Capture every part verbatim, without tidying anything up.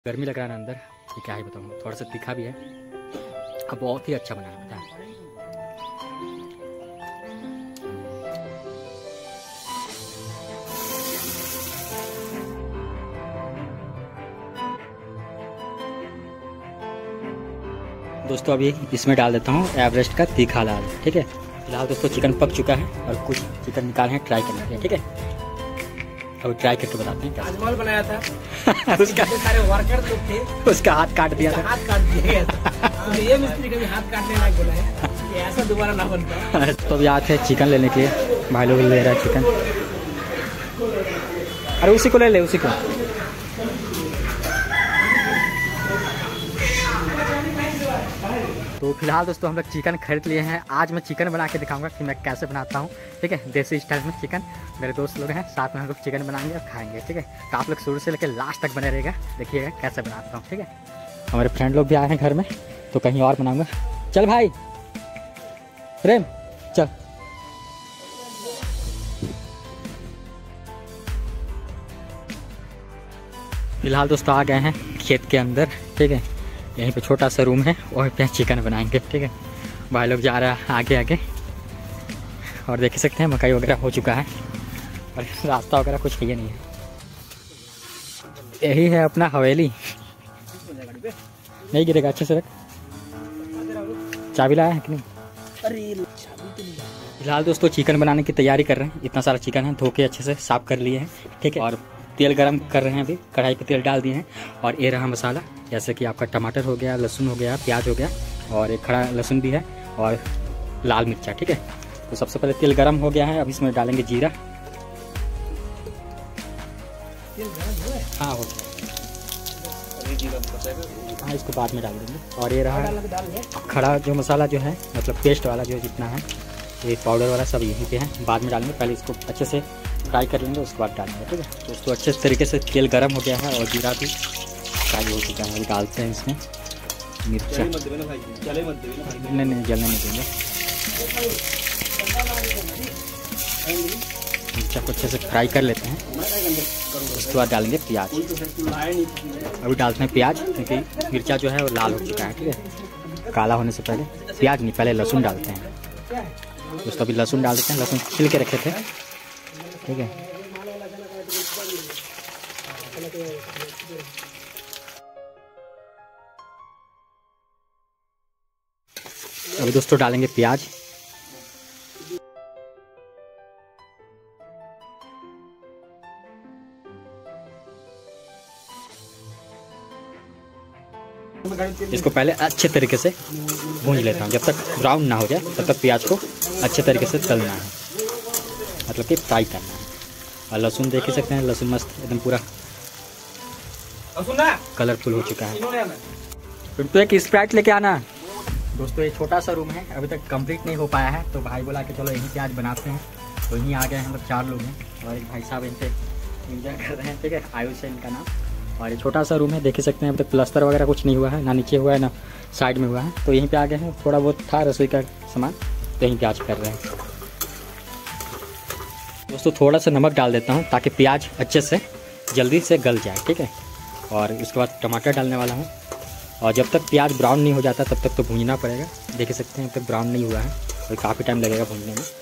गर्मी लग रहा है ना अंदर, ये क्या ही बताऊँ। थोड़ा सा तीखा भी है, अब बहुत ही अच्छा बना है पता है। दोस्तों अभी इसमें डाल देता हूँ एवरेस्ट का तीखा लाल। ठीक है, फिलहाल दोस्तों चिकन पक चुका है और कुछ चिकन निकाले हैं ट्राई करने के लिए। ठीक है, अब ट्राई करके बताते हैं। ताजमहल बनाया था उसका सारे वर्कर लोग थे, उसका हाथ काट दिया था, हाथ काट दिया गया था। तो ये मिस्त्री कभी हाथ काटने लायक बोला है कि ऐसा दोबारा ना बन पाए। तो अभी आते हैं चिकन लेने के लिए, भाई लोग ले रहा है चिकन। अरे उसी को ले ले, उसी को। तो फिलहाल दोस्तों हम लोग चिकन खरीद लिए हैं। आज मैं चिकन बना के दिखाऊंगा कि मैं कैसे बनाता हूँ। ठीक है, देसी स्टाइल में चिकन। मेरे दोस्त लोग हैं, साथ में हम लोग चिकन बनाएंगे और खाएंगे। ठीक है, तो आप लोग शुरू से लेकर लास्ट तक बने रहेगा, देखिएगा कैसे बनाता हूँ। ठीक है, हमारे फ्रेंड लोग भी आए हैं घर में, तो कहीं और बनाऊंगा। चल भाई प्रेम चल। फिलहाल दोस्तों आ गए हैं खेत के अंदर। ठीक है, यहीं पे छोटा सा रूम है, वहीं पे चिकन बनाएंगे। ठीक है, भाई लोग जा रहा है आगे आगे, और देख सकते हैं मकई वगैरह हो चुका है और रास्ता वगैरह कुछ ये नहीं है। यही है अपना हवेली। नहीं गिरेगा, अच्छे से रख। चाबी लाया है कि नहीं? फिलहाल दोस्तों चिकन बनाने की तैयारी कर रहे हैं। इतना सारा चिकन है, धो के अच्छे से साफ कर लिए हैं। ठीक है, और तेल गरम कर रहे हैं। अभी कढ़ाई पे तेल डाल दिए हैं और ये रहा मसाला, जैसे कि आपका टमाटर हो गया, लहसुन हो गया, प्याज हो गया, और एक खड़ा लहसुन भी है, और लाल मिर्चा। ठीक है, तो सबसे पहले तेल गरम हो गया है, अब इसमें डालेंगे जीरा। हाँ हो गया, हाँ इसको बाद में डाल देंगे। और ये रहा खड़ा जो मसाला जो है, मतलब पेस्ट वाला जो जितना है, ये पाउडर वाला सब यहीं पे है, बाद में डालेंगे। पहले इसको अच्छे से फ्राई कर लेंगे, उसके बाद डालेंगे। ठीक है, तो उसको अच्छे तरीके से तेल गरम हो गया है और जीरा भी फ्राई हो चुका है। डालते हैं इसमें मिर्चा। नहीं नहीं जलने नहीं देंगे, मिर्चा को अच्छे से फ्राई कर लेते हैं। उसके बाद डालेंगे प्याज। अभी डालते हैं प्याज, क्योंकि मिर्चा जो है वो लाल हो चुका है। ठीक है, काला होने से पहले प्याज नहीं, पहले लहसुन डालते हैं। दोस्तों अभी लहसुन डाल देते हैं, लहसुन छिल के रखे थे। ठीक है, अभी दोस्तों डालेंगे प्याज। इसको पहले अच्छे तरीके से भूंज लेता हूँ, जब तक ब्राउन ना हो जाए तब तक प्याज को अच्छे तरीके से तलना है, मतलब कि फ्राई करना है। और लहसुन देख ही सकते हैं, लहसुन मस्त एकदम पूरा कलरफुल हो चुका है। फिर तो एक स्प्राइट लेके आना। दोस्तों ये छोटा सा रूम है, अभी तक कंप्लीट नहीं हो पाया है, तो भाई बोला कि चलो यहीं पे आज बनाते हैं। तो यहीं आ गए हैं, हम लोग चार लोग हैं और एक भाई साहब इन पे एंजॉय कर रहे हैं। ठीक है, आयुष है इनका नाम। और ये छोटा सा रूम है, देख ही सकते हैं, अभी तक प्लास्टर वगैरह कुछ नहीं हुआ है, ना नीचे हुआ है ना साइड में हुआ है। तो यहीं पे आ गए हैं, थोड़ा बहुत था रसोई का सामान, तो यहीं पे आज कर रहे हैं। दोस्तों थोड़ा सा नमक डाल देता हूँ ताकि प्याज अच्छे से जल्दी से गल जाए। ठीक है, और इसके बाद टमाटर डालने वाला हूँ, और जब तक प्याज ब्राउन नहीं हो जाता तब तक तो भूनना पड़ेगा। देख सकते हैं अब तक ब्राउन नहीं हुआ है और काफ़ी टाइम लगेगा भूनने में।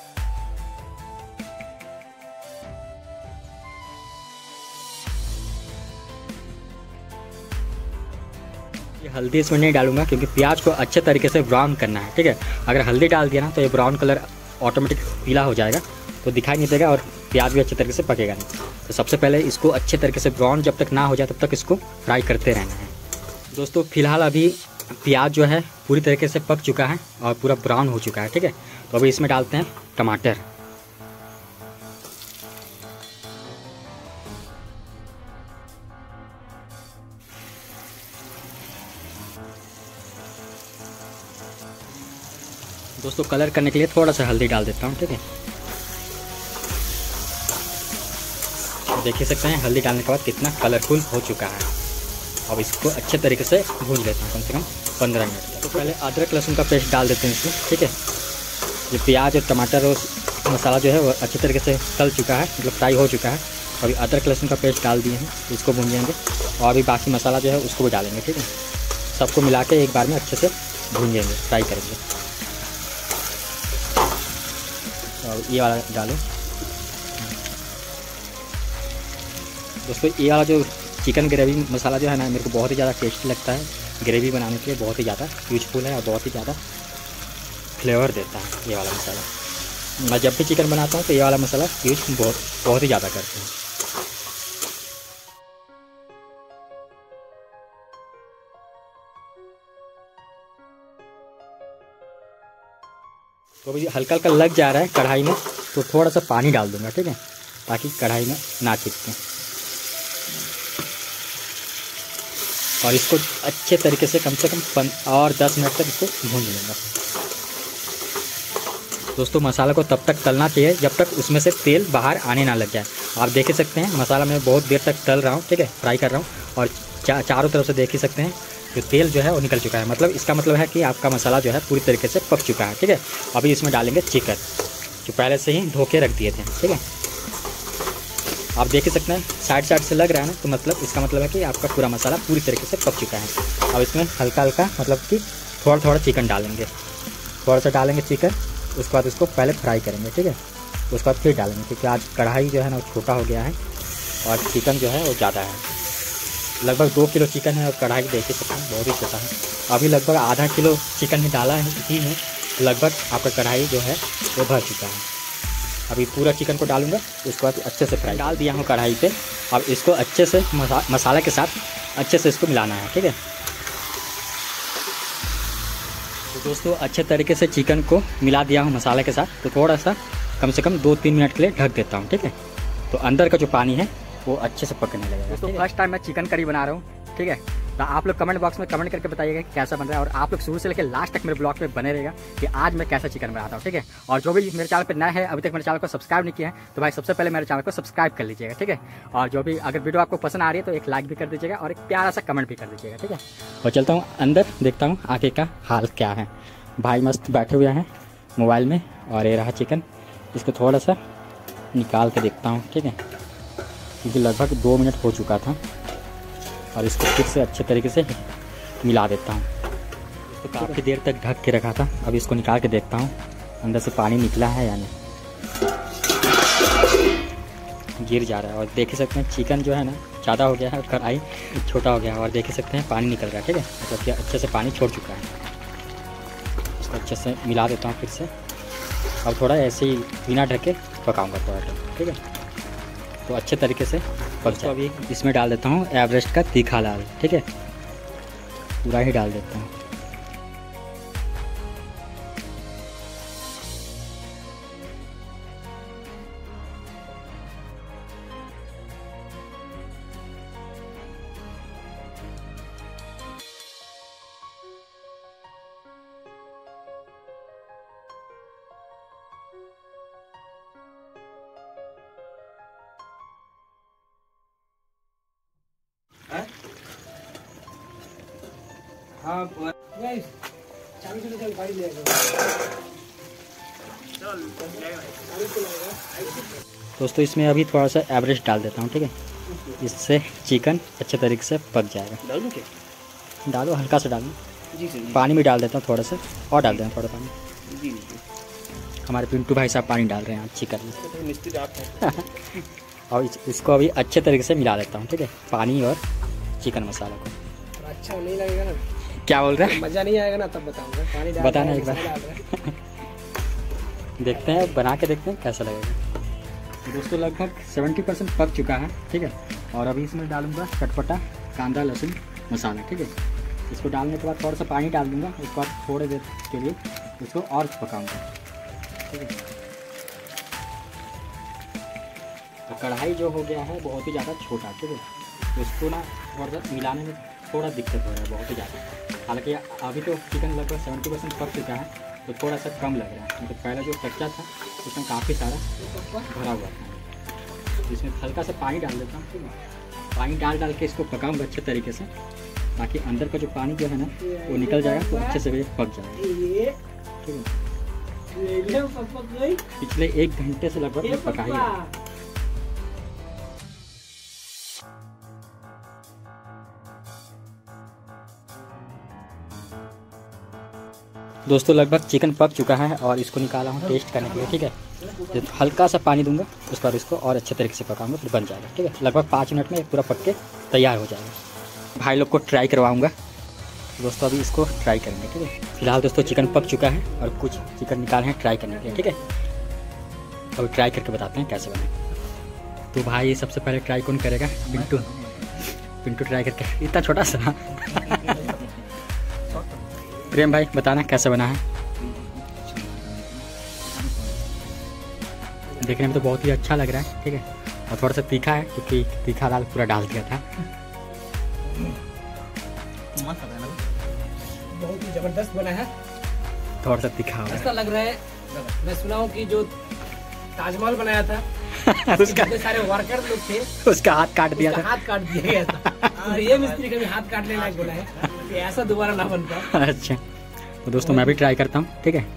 ये हल्दी इसमें नहीं डालूंगा, क्योंकि प्याज को अच्छे तरीके से ब्राउन करना है। ठीक है, अगर हल्दी डाल दिया ना तो ये ब्राउन कलर ऑटोमेटिक पीला हो जाएगा, तो दिखाई नहीं देगा और प्याज भी अच्छे तरीके से पकेगा नहीं। तो सबसे पहले इसको अच्छे तरीके से ब्राउन जब तक ना हो जाए तब तक इसको फ्राई करते रहना है। दोस्तों फिलहाल अभी प्याज जो है पूरी तरीके से पक चुका है और पूरा ब्राउन हो चुका है। ठीक है, तो अभी इसमें डालते हैं टमाटर। दोस्तों कलर करने के लिए थोड़ा सा हल्दी डाल देता हूँ। ठीक है, देख ही सकते हैं हल्दी डालने के बाद कितना कलरफुल हो चुका है। अब इसको अच्छे तरीके से भून लेता हूँ, कम से कम पंद्रह मिनट तक। तो पहले अदरक लहसुन का पेस्ट डाल देते हैं इसमें। ठीक है, ये प्याज और टमाटर और मसाला जो है वो अच्छे तरीके से तल चुका है, मतलब फ्राई हो चुका है। अभी अदरक लहसुन का पेस्ट डाल दिए हैं, इसको भूंजेंगे और अभी बाकी मसाला जो है उसको भी डालेंगे। ठीक है, सबको मिला के एक बार में अच्छे से भूंजेंगे, फ्राई करेंगे। और ये वाला डालो दोस्तों। ये वाला जो चिकन ग्रेवी मसाला जो है ना, मेरे को बहुत ही ज़्यादा टेस्टी लगता है। ग्रेवी बनाने के लिए बहुत ही ज़्यादा यूजफुल है और बहुत ही ज़्यादा फ्लेवर देता है ये वाला मसाला। मैं जब भी चिकन बनाता हूँ तो ये वाला मसाला यूज बहुत बहुत ही ज़्यादा करते हैं। तो अभी हल्का हल्का लग जा रहा है कढ़ाई में, तो थोड़ा सा पानी डाल दूंगा। ठीक है, ताकि कढ़ाई में ना चिपके। और इसको अच्छे तरीके से कम से कम और दस मिनट तक इसको भून लूँगा। दोस्तों मसाला को तब तक तलना चाहिए जब तक उसमें से तेल बाहर आने ना लग जाए। आप देख ही सकते हैं मसाला मैं बहुत देर तक तल रहा हूँ। ठीक है, फ्राई कर रहा हूँ और चा, चारों तरफ से देख ही सकते हैं जो तेल जो है वो निकल चुका है। मतलब इसका मतलब है कि आपका मसाला जो है पूरी तरीके से पक चुका है। ठीक है, अभी इसमें डालेंगे चिकन जो पहले से ही धो के रख दिए थे। ठीक है, आप देख ही सकते हैं साइड साइड से लग रहा है ना, तो मतलब इसका मतलब है कि आपका पूरा मसाला पूरी तरीके से पक चुका है। अब इसमें हल्का हल्का मतलब कि थोड़ा थोड़ा चिकन डालेंगे, थोड़ा सा डालेंगे चिकन। उसके बाद इसको पहले फ्राई करेंगे। ठीक है, उसके बाद फिर डालेंगे, क्योंकि आज कढ़ाई जो है ना वो छोटा हो गया है और चिकन जो है वो ज़्यादा है। लगभग दो किलो चिकन है और कढ़ाई देख ही सकते हैं बहुत ही छोटा है। अभी लगभग आधा किलो चिकन ही डाला है इसी में, लगभग आपका कढ़ाई जो है वो भर चुका है। अभी पूरा चिकन को डालूंगा, उसके बाद अच्छे से फ्राई डाल दिया हूँ कढ़ाई पे। अब इसको अच्छे से मसा, मसाला के साथ अच्छे से इसको मिलाना है। ठीक है, तो दोस्तों अच्छे तरीके से चिकन को मिला दिया हूँ मसाले के साथ। तो थोड़ा सा कम से कम दो तीन मिनट के लिए ढक देता हूँ। ठीक है, तो अंदर का जो पानी है वो अच्छे से पकने लगेगा। दोस्तों फर्स्ट टाइम मैं चिकन करी बना रहा हूँ। ठीक है, तो आप लोग कमेंट बॉक्स में कमेंट करके बताइएगा कि कैसा बन रहा है और आप लोग शुरू से लेकर लास्ट तक मेरे ब्लॉग पे बने रहेगा कि आज मैं कैसा चिकन बनाता हूँ। ठीक है, और जो भी मेरे चैनल पे नया है, अभी तक मेरे चैनल को सब्सक्राइब नहीं किया है, तो भाई सबसे पहले मेरे चैनल को सब्सक्राइब कर लीजिएगा। ठीक है, और जो भी अगर वीडियो आपको पसंद आ रही है तो एक लाइक भी कर दीजिएगा और एक प्यारा सा कमेंट भी कर दीजिएगा। ठीक है, और चलता हूँ अंदर, देखता हूँ आगे का हाल क्या है। भाई मस्त बैठे हुए हैं मोबाइल में और ये रहा चिकन। इसको थोड़ा सा निकाल के देखता हूँ। ठीक है, क्योंकि लगभग दो मिनट हो चुका था और इसको फिर से अच्छे तरीके से मिला देता हूँ। तो काफ़ी देर तक ढक के रखा था, अब इसको निकाल के देखता हूँ अंदर से पानी निकला है या नहीं। गिर जा रहा है और देख ही सकते हैं चिकन जो है ना ज़्यादा हो गया है और कढ़ाई छोटा हो गया है और देख ही सकते हैं पानी निकल रहा है। ठीक है, मतलब कि अच्छे से पानी छोड़ चुका है। इसको अच्छे से मिला देता हूँ फिर से। अब थोड़ा ऐसे ही बिना ढके पकाऊँगा थोड़ा टाइम। ठीक है, तो अच्छे तरीके से पक जाए। अभी इसमें डाल देता हूँ एवरेस्ट का तीखा लाल। ठीक है, पूरा ही डाल देता हूँ। हाँ गाइस, चालू से चल गाड़ी ले आएगा। चल दोस्तों इसमें अभी थोड़ा सा एवरेस्ट डाल देता हूँ। ठीक है, इससे चिकन अच्छे तरीके से पक जाएगा। डालूं क्या? डालो, हल्का सा डालो। जी सर। पानी भी डाल देता हूँ थोड़ा सा, और डाल देना थोड़ा पानी। जी जी। हमारे पिंटू भाई साहब पानी डाल रहे हैं चिकन में। मिस्त्री आप हैं। और इस, इसको अभी अच्छे तरीके से मिला देता हूँ। ठीक है, पानी और चिकन मसाला को। अच्छा नहीं लगेगा ना? क्या बोल रहे हैं? मज़ा नहीं आएगा ना तब बताऊंगा। पानी डाल बताना एक बार। देखते हैं, बना के देखते हैं कैसा लगेगा। दोस्तों लगभग सत्तर परसेंट पक चुका है। ठीक है, और अभी इसमें डालूंगा चटपटा कांदा लहसुन मसाला। ठीक है, इसको डालने के बाद थोड़ा सा पानी डाल दूंगा। उसके बाद थोड़ी देर के लिए इसको और पकाऊंगा। ठीक है, तो कढ़ाई जो हो गया है बहुत ही ज़्यादा छोटा। ठीक है, तो इसको ना थोड़ा सा मिलाने में थोड़ा दिक्कत हो रहा है बहुत ही ज़्यादा। हालांकि अभी तो चिकन लगभग सत्तर परसेंट पक चुका है, तो थोड़ा सा कम लग रहा है। मतलब पहले जो कच्चा था उसमें काफ़ी सारा भरा हुआ था। इसमें हल्का सा पानी डाल देता हूँ। ठीक है, पानी डाल डाल के इसको पकाऊंगा अच्छे तरीके से, ताकि अंदर का जो पानी जो है ना वो निकल जाएगा, तो अच्छे से पक जाएगा। ठीक है, पिछले एक घंटे से लगभग पका ही है। दोस्तों लगभग चिकन पक चुका है और इसको निकाला हूँ टेस्ट करने के लिए, ठीक है। तो हल्का सा पानी दूंगा, उस पर इसको और अच्छे तरीके से पकाऊंगा, फिर बन जाएगा, ठीक है। लगभग पाँच मिनट में ये पूरा पक के तैयार हो जाएगा। भाई लोग को ट्राई करवाऊँगा दोस्तों, अभी इसको ट्राई करेंगे, ठीक है। फिलहाल दोस्तों चिकन पक चुका है और कुछ चिकन निकाले हैं ट्राई करने के लिए, ठीक है। अभी ट्राई करके बताते हैं कैसे बने। तो भाई सबसे पहले ट्राई कौन करेगा? पिंटू पिंटू ट्राई करके, इतना छोटा सा। प्रेम भाई बताना कैसे बना है। देखने में तो बहुत ही अच्छा लग रहा है, ठीक है। और थोड़ा सा तीखा है क्योंकि तीखा लाल पूरा डाल दिया था। बहुत ही जबरदस्त बना है। थोड़ा सा तीखा हो ऐसा लग रहा है, मैं सुना हूँ कि जो ताजमहल बनाया था उसका सारे वर्कर लोग थे, उसका हाथ काट दिया था, हाथ काट दिया गया था। तो ये मिस्त्री का भी हाथ काटने लायक बोला है कि ऐसा दोबारा ना बन पाए। अच्छा तो दोस्तों मैं भी ट्राई करता हूँ, ठीक है।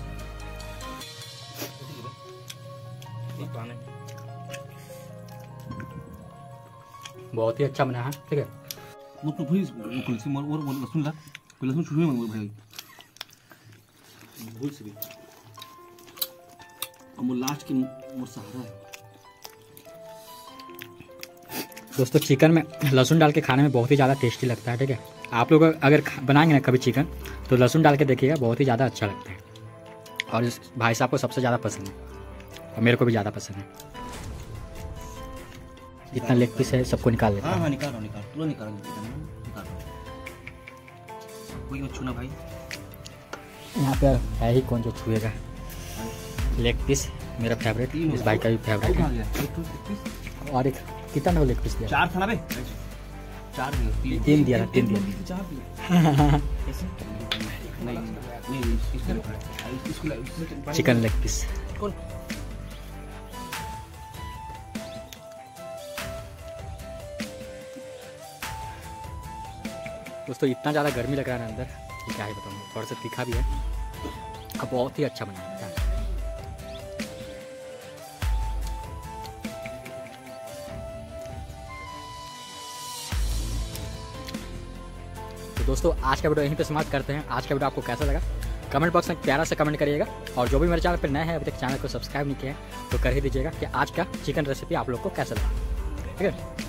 बहुत ही अच्छा बना है, ठीक है। दोस्तों चिकन में लहसुन डाल के खाने में बहुत ही ज़्यादा टेस्टी लगता है, ठीक है। आप लोग अगर बनाएंगे ना कभी चिकन तो लहसुन डाल के देखिएगा, बहुत ही ज़्यादा अच्छा लगता है। और इस भाई साहब को सबसे ज़्यादा पसंद है और मेरे को भी ज़्यादा पसंद है। जितना लेग पीस है सबको निकाल लेते हैं। हाँ निकालो निकालो पूरा निकालो निकालो। कोई मत छूना भाई। यहाँ पे है ही कौन जो छुएगा। लेग पीस मेरा फेवरेट, इस भाई का भी फेवरेट है। और एक कितना लेग पीस दिया? चार था ना बे, चार नहीं तीन दिया था, तीन दिया। नहीं नहीं चिकन लेग पीस। दोस्तों इतना ज़्यादा गर्मी लग रहा है ना अंदर कि क्या ही बताऊँ। थोड़ा सा तीखा भी है, अब बहुत ही अच्छा बना है। तो दोस्तों आज का वीडियो यहीं पे समाप्त करते हैं। आज का वीडियो आपको कैसा लगा कमेंट बॉक्स में प्यारा सा कमेंट करिएगा। और जो भी मेरे चैनल पर नए हैं अभी तक चैनल को सब्सक्राइब नहीं किया है तो कर ही दीजिएगा कि आज का चिकन रेसिपी आप लोग को कैसा लगा, ठीक है।